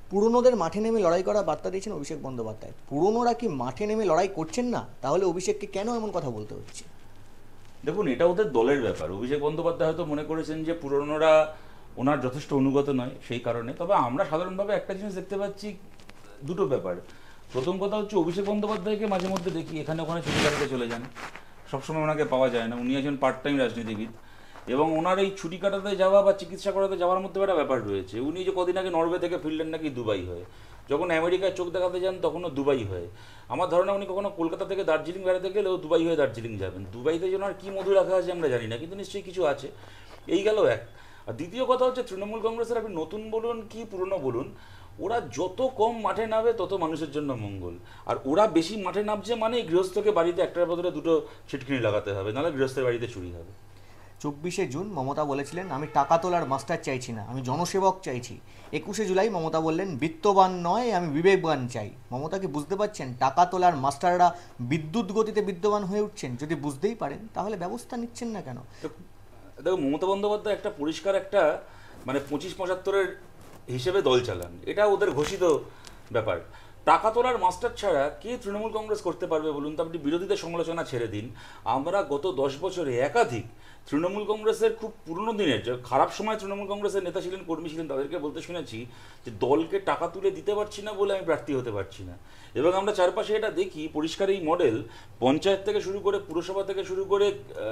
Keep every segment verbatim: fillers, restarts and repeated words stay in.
পুরনোদের মাঠে নেমে লড়াই করার বার্তা দিয়েছেন অভিষেক বন্দ্যোপাধ্যায়। পুরনোরা কি মাঠে নেমে লড়াই করছেন না? তাহলে অভিষেককে কেন এমন কথা বলতে হচ্ছে? দেখুন, এটা ওদের দলের ব্যাপার। অভিষেক বন্দ্যোপাধ্যায় হয়তো মনে করেছেন যে পুরনোরা ওনার যথেষ্ট অনুগত নয়, সেই কারণে। তবে আমরা সাধারণভাবে একটা জিনিস দেখতে পাচ্ছি, দুটো ব্যাপার। প্রথম কথা হচ্ছে, অভিষেক বন্দ্যোপাধ্যায়কে মাঝে মধ্যে দেখি এখানে ওখানে ছুটি কাটাতে চলে যান, সবসময় ওনাকে পাওয়া যায় না। উনি একজন পার্ট টাইম রাজনীতিবিদ, এবং ওনার এই ছুটি কাটাতে যাওয়া বা চিকিৎসা করাতে যাওয়ার মধ্যে একটা ব্যাপার রয়েছে। উনি যে কদিন আগে নরওয়ে থেকে ফিরলেন নাকি দুবাই হয়ে, যখন আমেরিকায় চোখ দেখাতে যান তখনও দুবাই হয়ে। আমার ধারণা উনি কখনো কলকাতা থেকে দার্জিলিং বেড়াতে গেলেও দুবাই হয়ে দার্জিলিং যাবেন। দুবাইতে যেন আর কী মধু রাখা আছে আমরা জানি না, কিন্তু নিশ্চয়ই কিছু আছে। এই গেল এক। আর দ্বিতীয় কথা হচ্ছে, তৃণমূল কংগ্রেসের আপনি নতুন বলুন কি পুরনো বলুন, ওরা যত কম মাঠে নামে তত মানুষের জন্য মঙ্গল। আর ওরা বেশি মাঠে নামছে মানে গৃহস্থকে বাড়িতে একটার বদলে দুটো ছিটকিনি লাগাতে হবে, নাহলে গৃহস্থের বাড়িতে চুরি হবে। চব্বিশে জুন মমতা বলেছিলেন, আমি টাকা তোলার মাস্টার চাইছি না, আমি জনসেবক চাইছি। একুশে জুলাই মমতা বললেন, বিত্তবান নয়, আমি বিবেকবান চাই। মমতা কি বুঝতে পারছেন টাকা তোলার মাস্টাররা বিদ্যুৎ গতিতে বিদ্যমান হয়ে উঠছেন? যদি বুঝতেই পারেন তাহলে ব্যবস্থা নিচ্ছেন না কেন? দেখো, মমতা বন্দ্যোপাধ্যায় একটা পরিষ্কার একটা মানে পঁচিশ পঁচাত্তরের হিসেবে দল চালান, এটা ওদের ঘোষিত ব্যাপার। টাকা তোলার মাস্টার ছাড়া কে তৃণমূল কংগ্রেস করতে পারবে বলুন তো? আপনি বিরোধীদের সমালোচনা ছেড়ে দিন। আমরা গত দশ বছরে একাধিক তৃণমূল কংগ্রেসের খুব পুরনো দিনের, যে খারাপ সময় তৃণমূল কংগ্রেসের নেতা ছিলেন, কর্মী ছিলেন, তাদেরকে বলতে শুনেছি যে দলকে টাকা তুলে দিতে পারছি না বলে আমি প্রার্থী হতে পারছি না। এবং আমরা চারপাশে এটা দেখি পরিষ্কার, এই মডেল পঞ্চায়েত থেকে শুরু করে পুরসভা থেকে শুরু করে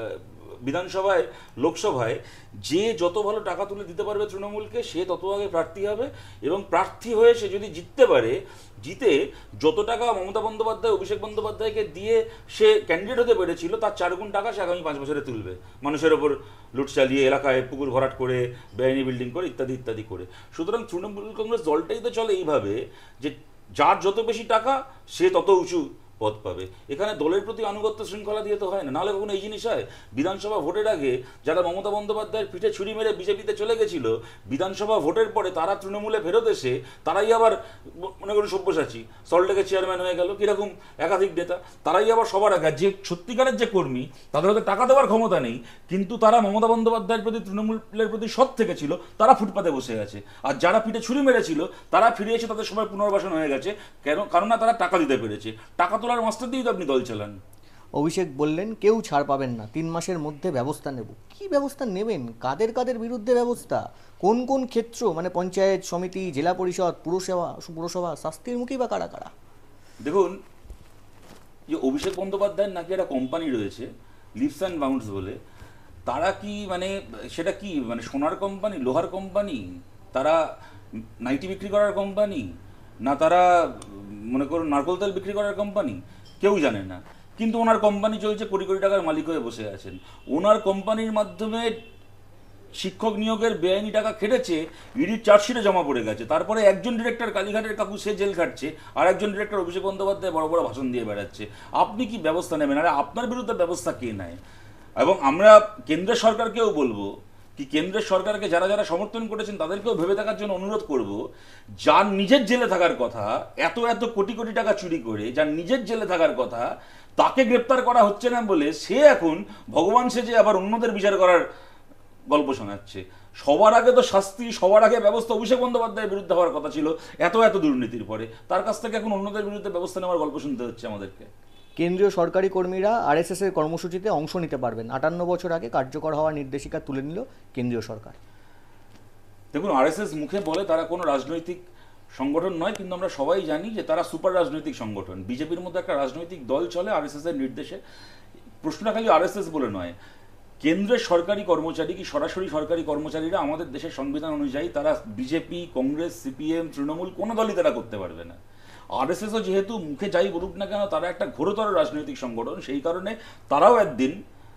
বিধানসভায়, লোকসভায়, যে যত ভালো টাকা তুলে দিতে পারবে তৃণমূলকে, সে তত আগে প্রার্থী হবে। এবং প্রার্থী হয়ে সে যদি জিততে পারে, জিতে যত টাকা মমতা বন্দ্যোপাধ্যায় অভিষেক বন্দ্যোপাধ্যায়কে দিয়ে সে ক্যান্ডিডেট হতে পেরেছিল, তার চারগুণ টাকা সে আগামী পাঁচ বছরে তুলবে, মানুষের ওপর লুট চালিয়ে, এলাকায় পুকুর ভরাট করে, বেআইনি বিল্ডিং করে, ইত্যাদি ইত্যাদি করে। সুতরাং তৃণমূল কংগ্রেস দলটাই তো চলে এইভাবে যে যার যত বেশি টাকা সে তত উঁচু পদ পাবে। এখানে দলের প্রতি আনুগত্য শৃঙ্খলা দিয়ে তো হয় না। নাহলে কখনো এই জিনিস হয়? বিধানসভা ভোটের আগে যারা মমতা বন্দ্যোপাধ্যায়ের পিঠে ছুরি মেরে বিজেপিতে চলে গেছিল, বিধানসভা ভোটের পরে তারা তৃণমূলে ফেরত এসে তারাই আবার মনে করুন সব্যসাচী সল্টলেকের চেয়ারম্যান হয়ে গেল, কিরকম একাধিক নেতা, তারাই আবার সবার আগে, যে সত্যিকারের যে কর্মী তাদের হয়তো টাকা দেওয়ার ক্ষমতা নেই, কিন্তু তারা মমতা বন্দ্যোপাধ্যায়ের প্রতি, তৃণমূলের প্রতি সৎ থেকে ছিল, তারা ফুটপাতে বসে আছে। আর যারা পিঠে ছুরি মেরেছিল তারা ফিরে এসে তাদের সবাই পুনর্বাসন হয়ে গেছে। কেন? কারণ না, তারা টাকা দিতে পেরেছে। টাকা তোলার মাস্টার দিয়েই তো আপনি দল চালান। অভিষেক বললেন, কেউ ছাড় পাবেন না, তিন মাসের মধ্যে ব্যবস্থা নেব। কি ব্যবস্থা নেবেন? কাদের কাদের বিরুদ্ধে ব্যবস্থা? কোন কোন ক্ষেত্র, মানে পঞ্চায়েত সমিতি, জেলা পরিষদ, পুরসভা পুরসভা শাস্তির মুখী বা কারা কারা? দেখুন, যে অভিষেক বন্দ্যোপাধ্যায়ের নাকি একটা কোম্পানি রয়েছে লিপস অ্যান্ড বাউন্ডস বলে, তারা কি মানে সেটা কি মানে সোনার কোম্পানি, লোহার কোম্পানি, তারা নাইটি বিক্রি করার কোম্পানি, না তারা মনে করুন নারকোল তেল বিক্রি করার কোম্পানি? কেউ জানে না। কিন্তু ওনার কোম্পানি চলছে, কোটি কোটি টাকার মালিক হয়ে বসে আছেন। ওনার কোম্পানির মাধ্যমে শিক্ষক নিয়োগের বেআইনি টাকা খেটেছে, ইডির চার্জশিটে জমা পড়ে গেছে। তারপরে একজন ডিরেক্টর কালীঘাটের কাকু সে জেল খাটছে, আর একজন ডিরেক্টর অভিষেক বন্দ্যোপাধ্যায় বড় বড় ভাষণ দিয়ে বেড়াচ্ছে। আপনি কি ব্যবস্থা নেবেন? আরে আপনার বিরুদ্ধে ব্যবস্থা কে নেয়? এবং আমরা কেন্দ্রের সরকারকেও বলবো, কি কেন্দ্রের সরকারকে যারা যারা সমর্থন করেছেন তাদেরকেও ভেবে থাকার জন্য অনুরোধ করব, যার নিজের জেলে থাকার কথা, এত এত কোটি কোটি টাকা চুরি করে যার নিজের জেলে থাকার কথা, তাকে গ্রেপ্তার করা হচ্ছে না বলে সে এখন ভগবান সেজে আবার অন্যদের বিচার করার গল্প শোনাচ্ছে। সবার আগে তো শাস্তি, সবার আগে ব্যবস্থা অভিষেক বন্দ্যোপাধ্যায়ের বিরুদ্ধে হওয়ার কথা ছিল এত এত দুর্নীতির পরে। তার কাছ থেকে এখন অন্যদের বিরুদ্ধে ব্যবস্থা নেওয়ার গল্প শুনতে হচ্ছে আমাদেরকে। কেন্দ্রীয় সরকারি কর্মীরা আরএসএস এর কর্মসূচিতে অংশ নিতে পারবেন, আটান্ন বছর আগে কার্যকর হওয়ার নির্দেশিকা তুলে নিল কেন্দ্রীয় সরকার। দেখুন, আরএসএস মুখে বলে তারা কোনো রাজনৈতিক সংগঠন নয়, কিন্তু আমরা সবাই জানি যে তারা সুপার রাজনৈতিক সংগঠন। বিজেপির মধ্যে একটা রাজনৈতিক দল চলে আরএসএস এর নির্দেশে। প্রশ্নটা খালি আরএসএস বলে নয়, কেন্দ্রের সরকারি কর্মচারী কি সরাসরি সরকারি কর্মচারীরা আমাদের দেশের সংবিধান অনুযায়ী তারা বিজেপি, কংগ্রেস, সিপিএম, তৃণমূল কোনো দলই তারা করতে পারবে না। আরএসএসও যেহেতু মুখে যাই বলুক না কেন তারা একটা ঘোরতর রাজনৈতিক সংগঠন, সেই কারণে তারাও একদিন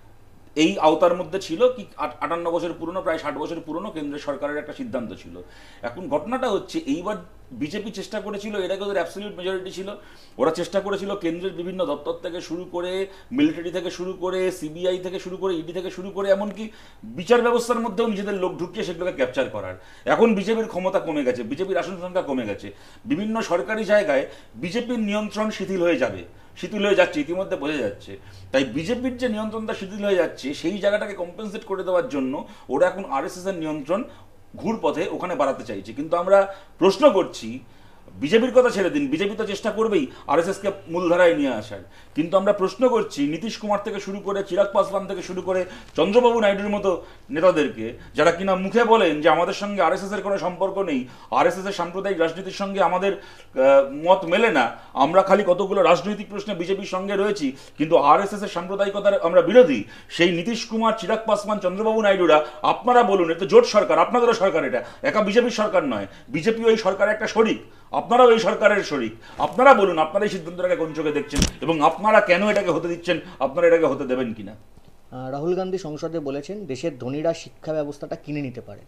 এই আওতার মধ্যে ছিল। কি আটান্ন বছর পুরনো, প্রায় ষাট বছর পুরনো কেন্দ্রের সরকারের একটা সিদ্ধান্ত ছিল। এখন ঘটনাটা হচ্ছে, এইবার বিজেপি চেষ্টা করেছিল, এর আগে ওদের অ্যাবসলিউট মেজরিটি ছিল, ওরা চেষ্টা করেছিল কেন্দ্রের বিভিন্ন দপ্তর থেকে শুরু করে, মিলিটারি থেকে শুরু করে, সিবিআই থেকে শুরু করে, ইডি থেকে শুরু করে, এমনকি বিচার ব্যবস্থার মধ্যেও নিজেদের লোক ঢুকিয়ে সেগুলোকে ক্যাপচার করার। এখন বিজেপির ক্ষমতা কমে গেছে, বিজেপির আসন সংখ্যা কমে গেছে, বিভিন্ন সরকারি জায়গায় বিজেপির নিয়ন্ত্রণ শিথিল হয়ে যাবে, শিথিল হয়ে যাচ্ছে, ইতিমধ্যে বোঝা যাচ্ছে। তাই বিজেপির যে নিয়ন্ত্রণটা শিথিল হয়ে যাচ্ছে, সেই জায়গাটাকে কম্পেনসেট করে দেওয়ার জন্য ওরা এখন আরএসএস এর নিয়ন্ত্রণ ঘুরপথে ওখানে বাড়াতে চাইছে। কিন্তু আমরা প্রশ্ন করছি, বিজেপির কথা ছেড়ে দিন, বিজেপি তো চেষ্টা করবেই আরএসএসকে মূলধারায় নিয়ে আসার, কিন্তু আমরা প্রশ্ন করছি নীতিশ কুমার থেকে শুরু করে চিরাগ পাসওয়ান থেকে শুরু করে চন্দ্রবাবু নাইডুর মতো নেতাদেরকে, যারা কিনা মুখে বলেন যে আমাদের সঙ্গে আরএসএস এর কোনো সম্পর্ক নেই, আরএসএস এর সাম্প্রদায়িক রাজনীতির সঙ্গে আমাদের আহ, মত মেলে না, আমরা খালি কতগুলো রাজনৈতিক প্রশ্নে বিজেপির সঙ্গে রয়েছি কিন্তু আরএসএস এর সাম্প্রদায়িকতার আমরা বিরোধী। সেই নীতিশ কুমার, চিরাগ পাসওয়ান, চন্দ্রবাবু নাইডুরা, আপনারা বলুন, এটা জোট সরকার, আপনাদেরও সরকার, এটা একা বিজেপির সরকার নয়, বিজেপি ওই সরকারের একটা শরিক, আপনারাও এই সরকারের শরিক। আপনারা বলুন, আপনারা এই সিদ্ধান্তটাকে কোন চোখে দেখছেন এবং আপনারা কেন এটাকে হতে দিচ্ছেন, আপনারা এটাকে হতে দেবেন কিনা? আহ, রাহুল গান্ধী সংসদে বলেছেন দেশের ধনীরা শিক্ষা ব্যবস্থাটা কিনে নিতে পারে।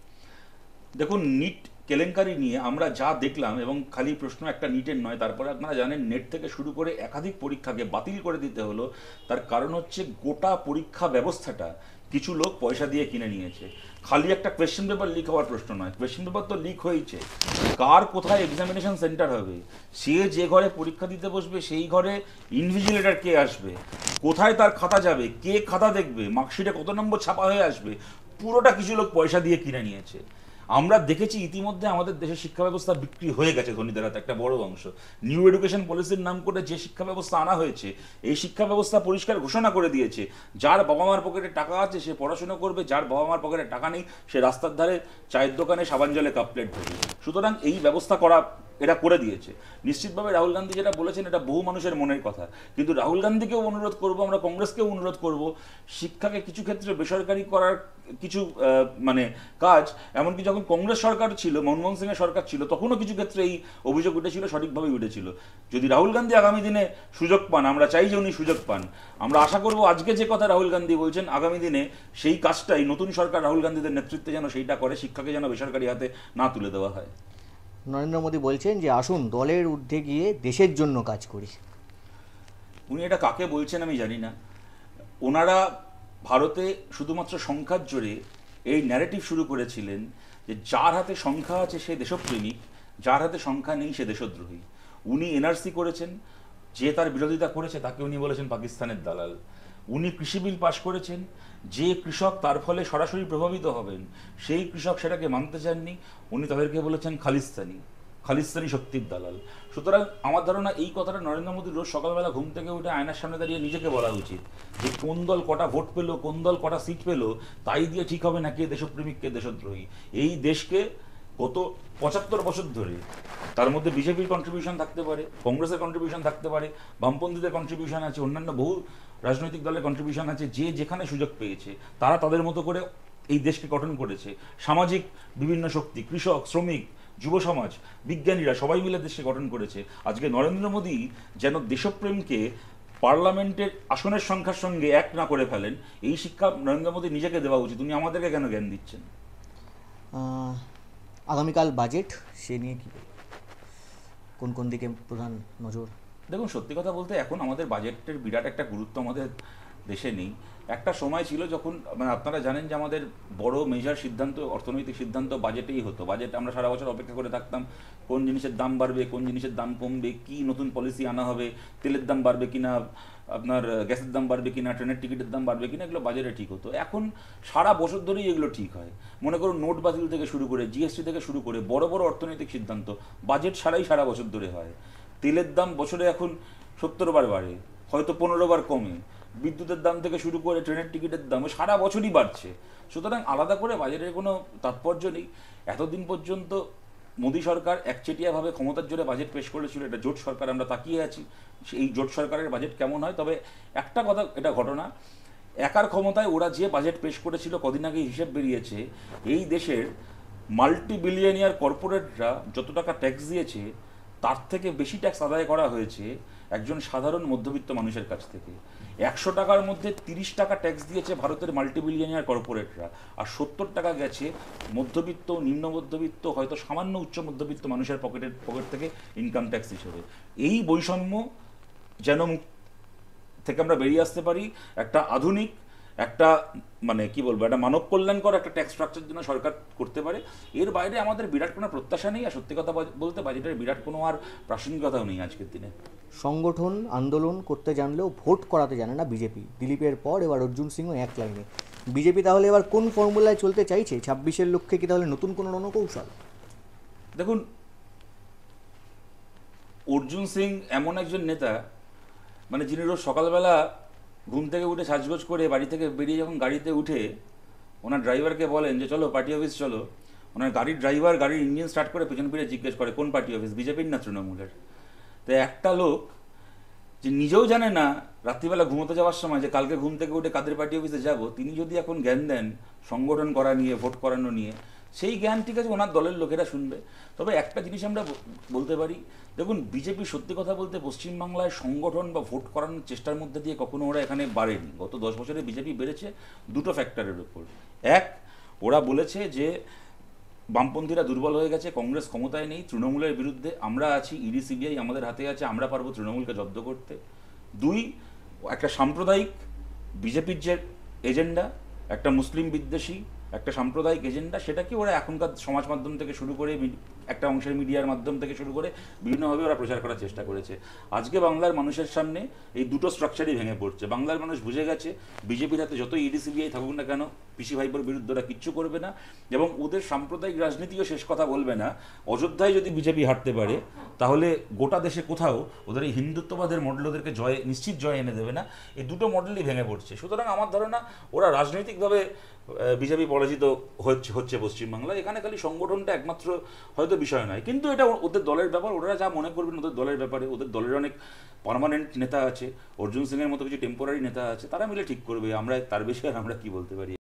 দেখুন, নিট কেলেঙ্কারি নিয়ে আমরা যা দেখলাম, এবং খালি প্রশ্ন একটা নিটের নয়, তারপরে আপনারা জানেন নেট থেকে শুরু করে একাধিক পরীক্ষাকে বাতিল করে দিতে হলো। তার কারণ হচ্ছে গোটা পরীক্ষা ব্যবস্থাটা কিছু লোক পয়সা দিয়ে কিনে নিয়েছে। খালি একটা কোয়েশ্চেন পেপার লিক হওয়ার প্রশ্ন নয়, কোয়েশ্চেন পেপার তো লিক হয়েছে, কার কোথায় এক্সামিনেশন সেন্টার হবে, সে যে ঘরে পরীক্ষা দিতে বসবে সেই ঘরে ইনভিজিলেটর কে আসবে, কোথায় তার খাতা যাবে, কে খাতা দেখবে, মার্কশিটে কত নম্বর ছাপা হয়ে আসবে, পুরোটা কিছু লোক পয়সা দিয়ে কিনে নিয়েছে। আমরা দেখেছি ইতিমধ্যে আমাদের দেশের শিক্ষা ব্যবস্থা বিক্রি হয়ে গেছে ধনীদের হাতে একটা বড় অংশ। নিউ এডুকেশন পলিসির নাম করে যে শিক্ষা ব্যবস্থা আনা হয়েছে, এই শিক্ষা ব্যবস্থা পরিষ্কার ঘোষণা করে দিয়েছে যার বাবা মার পকেটে টাকা আছে সে পড়াশোনা করবে, যার বাবা মার পকেটে টাকা নেই সে রাস্তার ধারে চায়ের দোকানে সাবান জলে কাপ প্লেট ধরবে। সুতরাং এই ব্যবস্থা করা এটা করে দিয়েছে। নিশ্চিতভাবে রাহুল গান্ধী যেটা বলেছেন এটা বহু মানুষের মনের কথা, কিন্তু রাহুল গান্ধীকেও অনুরোধ করব, আমরা কংগ্রেসকেও অনুরোধ করব, শিক্ষাকে কিছু ক্ষেত্রে বেসরকারি করার কিছু মানে কাজ, এমনকি যখন কংগ্রেস সরকার ছিল, মনমোহন সিংয়ের সরকার ছিল, তখনও কিছু ক্ষেত্রে এই অভিযোগ উঠেছিল, সঠিকভাবে উঠেছিল। যদি রাহুল গান্ধী আগামী দিনে সুযোগ পান, আমরা চাই যে উনি সুযোগ পান, আমরা আশা করব আজকে যে কথা রাহুল গান্ধী বলছেন আগামী দিনে সেই কাজটাই নতুন সরকার রাহুল গান্ধীদের নেতৃত্বে যেন সেইটা করে, শিক্ষাকে যেন বেসরকারি হাতে না তুলে দেওয়া হয়। নরেন্দ্র মোদী বলছেন যে আসুন দলের ঊর্ধ্বে গিয়ে দেশের জন্য কাজ করি। উনি এটা কাকে বলছেন আমি জানি না। ওনারা ভারতে শুধুমাত্র সংখ্যার জোরে এই ন্যারেটিভ শুরু করেছিলেন যে যার হাতে সংখ্যা আছে সে দেশপ্রেমিক, যার হাতে সংখ্যা নেই সে দেশদ্রোহী। উনি এনআরসি করেছেন, যে তার বিরোধিতা করেছে তাকে উনি বলেছেন পাকিস্তানের দালাল। উনি কৃষি বিল পাশ করেছেন, যে কৃষক তার ফলে সরাসরি প্রভাবিত হবেন সেই কৃষক সেটাকে মানতে চাননি, উনি তাদেরকে বলেছেন খালিস্তানি, খালিস্তানি শক্তির দালাল। সুতরাং আমার ধারণা এই কথাটা নরেন্দ্র মোদীর রোজ সকালবেলা ঘুম থেকে উঠে আয়নার সামনে দাঁড়িয়ে নিজেকে বলা উচিত যে কোন দল কটা ভোট পেলো, কোন দল কটা সিট পেলো, তাই দিয়ে ঠিক হবে না কে দেশপ্রেমিক কে দেশদ্রোহী। এই দেশকে গত পঁচাত্তর বছর ধরে তার মধ্যে বিজেপির কন্ট্রিবিউশন থাকতে পারে, কংগ্রেসের কন্ট্রিবিউশন থাকতে পারে, বামপন্থীদের কন্ট্রিবিউশন আছে, অন্যান্য বহু রাজনৈতিক দলের কন্ট্রিবিউশন আছে, যে যেখানে সুযোগ পেয়েছে তারা তাদের মতো করে এই দেশকে গঠন করেছে। সামাজিক বিভিন্ন শক্তি, কৃষক, শ্রমিক, যুব সমাজ, বিজ্ঞানীরা সবাই মিলে দেশকে গঠন করেছে। আজকে নরেন্দ্র মোদী যেন দেশপ্রেমকে পার্লামেন্টের আসনের সংখ্যার সঙ্গে এক না করে ফেলেন, এই শিক্ষা নরেন্দ্র মোদী নিজেকে দেওয়া উচিত। উনি আমাদেরকে কেন জ্ঞান দিচ্ছেন? আহ, আগামীকাল বাজেট, সে নিয়ে কি কোন কোন দিকে প্রধান নজর? দেখুন, সত্যি কথা বলতে এখন আমাদের বাজেটের বিরাট একটা গুরুত্ব আমাদের দেশে নেই। একটা সময় ছিল যখন, মানে আপনারা জানেন যে আমাদের বড় মেজর সিদ্ধান্ত, অর্থনৈতিক সিদ্ধান্ত বাজেটেই হতো। বাজেট আমরা সারা বছর অপেক্ষা করে থাকতাম কোন জিনিসের দাম বাড়বে, কোন জিনিসের দাম কমবে, কি নতুন পলিসি আনা হবে, তেলের দাম বাড়বে কিনা, আপনার গ্যাসের দাম বাড়বে কিনা, ট্রেনের টিকিটের দাম বাড়বে কিনা, এগুলো বাজেটে ঠিক হতো। এখন সারা বছর ধরেই এগুলো ঠিক হয়। মনে করুন নোট বাতিল থেকে শুরু করে জিএসটি থেকে শুরু করে বড় বড় অর্থনৈতিক সিদ্ধান্ত বাজেট ছাড়াই সারা বছর ধরে হয়। তেলের দাম বছরে এখন সত্তর বার বাড়ে, হয়তো পনেরো বার কমে, বিদ্যুতের দাম থেকে শুরু করে ট্রেনের টিকিটের দাম সারা বছরই বাড়ছে। সুতরাং আলাদা করে বাজেটের কোনো তাৎপর্য নেই। এতদিন পর্যন্ত মোদী সরকার একচেটিয়াভাবে ক্ষমতার জোরে বাজেট পেশ করেছিল, এটা জোট সরকার, আমরা তাকিয়ে আছি এই জোট সরকারের বাজেট কেমন হয়। তবে একটা কথা, এটা ঘটনা, একার ক্ষমতায় ওরা যে বাজেট পেশ করেছিল, কদিন আগে হিসেব বেরিয়েছে, এই দেশের মাল্টি বিলিয়নিয়ার কর্পোরেটরা যত টাকা ট্যাক্স দিয়েছে তার থেকে বেশি ট্যাক্স আদায় করা হয়েছে একজন সাধারণ মধ্যবিত্ত মানুষের কাছ থেকে। একশো টাকার মধ্যে তিরিশ টাকা ট্যাক্স দিয়েছে ভারতের মাল্টিবিলিয়নিয়ার কর্পোরেটরা, আর সত্তর টাকা গেছে মধ্যবিত্ত, নিম্ন মধ্যবিত্ত, হয়তো সামান্য উচ্চ মধ্যবিত্ত মানুষের পকেটের পকেট থেকে ইনকাম ট্যাক্স হিসেবে। এই বৈষম্য যেন থেকে আমরা বেরিয়ে আসতে পারি, একটা আধুনিক, একটা মানে কি বলবো, একটা মানব কল্যাণকর একটা ট্যাক্স স্ট্রাকচার জন্য সরকার করতে পারে। এর বাইরে আমাদের বিরাট কোনো প্রত্যাশা নেই, আর সত্যি কথা বলতে বাজেটের বিরাট কোনো আর প্রাসঙ্গিকতাও নেই আজকের দিনে। সংগঠন আন্দোলন করতে জানলেও ভোট করাতে জানে না বিজেপি, দিলীপের পর এবার অর্জুন সিংও এক লাইনে। বিজেপি তাহলে এবার কোন ফর্মুলায় চলতে চাইছে? ছাব্বিশের লক্ষ্যে কি তাহলে নতুন কোনো রণকৌশল? দেখুন, অর্জুন সিং এমন একজন নেতা, মানে যিনি রোজ সকালবেলা ঘুম থেকে উঠে সাজগোজ করে বাড়ি থেকে বেরিয়ে যখন গাড়িতে উঠে ওনার ড্রাইভারকে বলেন যে চলো পার্টি অফিস চলো, ওনার গাড়ির ড্রাইভার গাড়ির ইঞ্জিন স্টার্ট করে পেছন ফিরে জিজ্ঞেস করে কোন পার্টি অফিস, বিজেপির না তৃণমূলের? তো একটা লোক যে নিজেও জানে না রাত্রিবেলা ঘুমোতে যাওয়ার সময় যে কালকে ঘুম থেকে উঠে কাদের পার্টি অফিসে যাব, তিনি যদি এখন জ্ঞান দেন সংগঠন করা নিয়ে, ভোট করানো নিয়ে, সেই জ্ঞান ঠিক আছে ওনার দলের লোকেরা শুনবে। তবে একটা জিনিস আমরা বলতে পারি, দেখুন বিজেপি সত্যি কথা বলতে পশ্চিমবাংলায় সংগঠন বা ভোট করানোর চেষ্টার মধ্যে দিয়ে কখনো ওরা এখানে বাড়েনি। গত দশ বছরে বিজেপি বেড়েছে দুটো ফ্যাক্টরের উপর। এক, ওরা বলেছে যে বামপন্থীরা দুর্বল হয়ে গেছে, কংগ্রেস ক্ষমতায় নেই, তৃণমূলের বিরুদ্ধে আমরা আছি, ইডি সিবিআই আমাদের হাতে আছে, আমরা পারবো তৃণমূলকে জব্দ করতে। দুই, একটা সাম্প্রদায়িক বিজেপির যে এজেন্ডা, একটা মুসলিম বিদ্বেষী একটা সাম্প্রদায়িক এজেন্ডা, সেটাকে ওরা এখনকার সমাজ মাধ্যম থেকে শুরু করে একটা অংশের মিডিয়ার মাধ্যম থেকে শুরু করে বিভিন্নভাবে ওরা প্রচার করার চেষ্টা করেছে। আজকে বাংলার মানুষের সামনে এই দুটো স্ট্রাকচারই ভেঙে পড়ছে। বাংলার মানুষ বুঝে গেছে বিজেপির হাতে যতই ইডি সিবিআই থাকুক না কেন, পিসি ভাইপোর বিরুদ্ধে ওরা কিচ্ছু করবে না, এবং ওদের সাম্প্রদায়িক রাজনীতিও শেষ কথা বলবে না। অযোধ্যায় যদি বিজেপি হারতে পারে তাহলে গোটা দেশে কোথাও ওদের এই হিন্দুত্ববাদের মডেল ওদেরকে জয়, নিশ্চিত জয় এনে দেবে না। এই দুটো মডেলই ভেঙে পড়ছে। সুতরাং আমার ধারণা ওরা রাজনৈতিকভাবে বিজেপি পরাজিত হচ্ছে হচ্ছে পশ্চিমবাংলায়। এখানে খালি সংগঠনটা একমাত্র হয়তো বিষয় নয়, কিন্তু এটা ওদের দলের ব্যাপার। ওরা যা মনে করবেন ওদের দলের ব্যাপারে, ওদের দলের অনেক পার্মানেন্ট নেতা আছে, অর্জুন সিংয়ের মতো কিছু টেম্পোরারি নেতা আছে, তারা মিলে ঠিক করবে। আমরা তার বেশি আর আমরা কি বলতে পারি।